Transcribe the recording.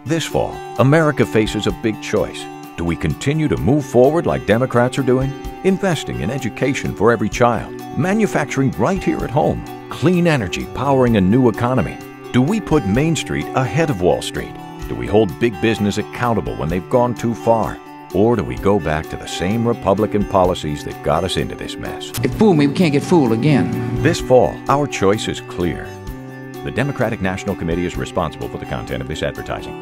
This fall, America faces a big choice. Do we continue to move forward like Democrats are doing? Investing in education for every child, manufacturing right here at home, clean energy powering a new economy. Do we put Main Street ahead of Wall Street? Do we hold big business accountable when they've gone too far? Or do we go back to the same Republican policies that got us into this mess? It fooled me, we can't get fooled again. This fall, our choice is clear. The Democratic National Committee is responsible for the content of this advertising.